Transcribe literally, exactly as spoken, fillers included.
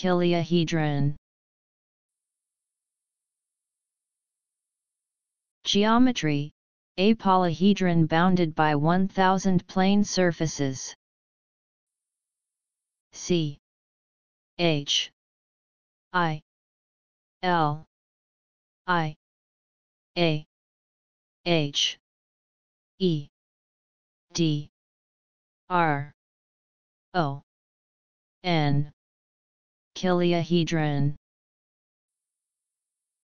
chiliahedron. Geometry: a polyhedron bounded by one thousand plane surfaces. C H I L I A H E D R O N chiliahedron.